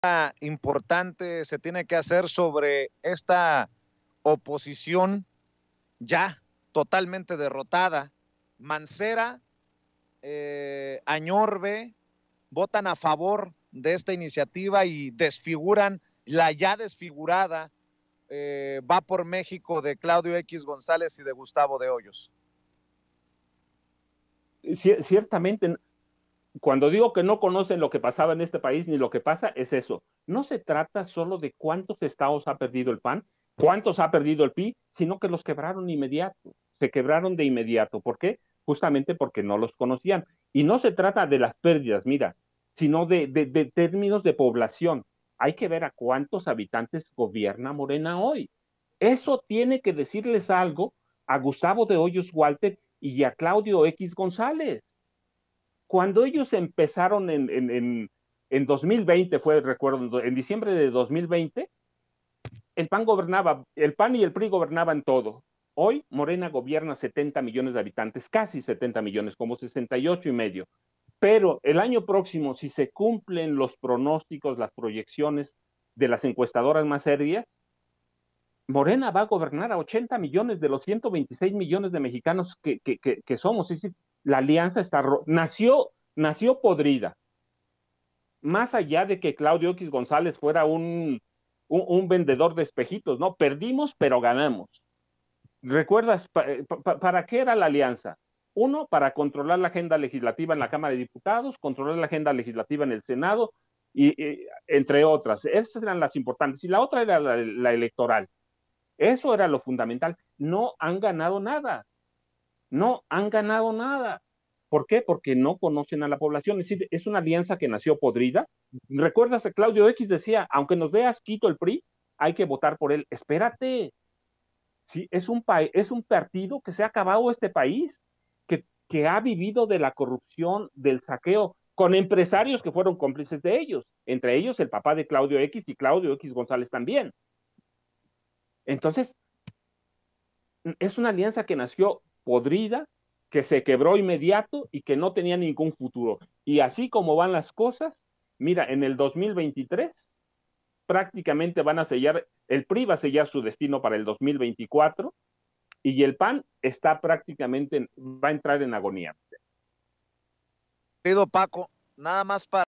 importante se tiene que hacer sobre esta oposición ya totalmente derrotada. Mancera, Añorbe votan a favor de esta iniciativa y desfiguran la ya desfigurada Va por México de Claudio X González y de Gustavo de Hoyos. Ciertamente, cuando digo que no conocen lo que pasaba en este país ni lo que pasa, es eso. No se trata solo de cuántos estados ha perdido el PAN, cuántos ha perdido el PRI, sino que los quebraron inmediato. Se quebraron de inmediato. ¿Por qué? Justamente porque no los conocían. Y no se trata de las pérdidas, mira, sino de términos de población. Hay que ver a cuántos habitantes gobierna Morena hoy. Eso tiene que decirles algo a Gustavo de Hoyos Walter y a Claudio X González. Cuando ellos empezaron en 2020, recuerdo, en diciembre de 2020, el PAN gobernaba, el PAN y el PRI gobernaban todo. Hoy Morena gobierna 70 millones de habitantes, casi 70 millones, como 68 y medio. Pero el año próximo, si se cumplen los pronósticos, las proyecciones de las encuestadoras más serias, Morena va a gobernar a 80 millones de los 126 millones de mexicanos que somos. Es decir, la alianza nació podrida. Más allá de que Claudio X González fuera un vendedor de espejitos, ¿no? Perdimos, pero ganamos. ¿Recuerdas para qué era la alianza? Uno, para controlar la agenda legislativa en la Cámara de Diputados, controlar la agenda legislativa en el Senado, y entre otras. Esas eran las importantes. Y la otra era la electoral. Eso era lo fundamental. No han ganado nada. No han ganado nada. ¿Por qué? Porque no conocen a la población. Es decir, es una alianza que nació podrida. ¿Recuerdas que Claudio X decía, aunque nos dé asquito el PRI, hay que votar por él? Espérate. Sí, es un partido que se ha acabado este país, que ha vivido de la corrupción, del saqueo, con empresarios que fueron cómplices de ellos, entre ellos el papá de Claudio X y Claudio X González también. Entonces, es una alianza que nació podrida, que se quebró inmediato y que no tenía ningún futuro. Y así como van las cosas, mira, en el 2023 prácticamente van a sellar, el PRI va a sellar su destino para el 2024 y el PAN está prácticamente, va a entrar en agonía. Querido Paco, nada más para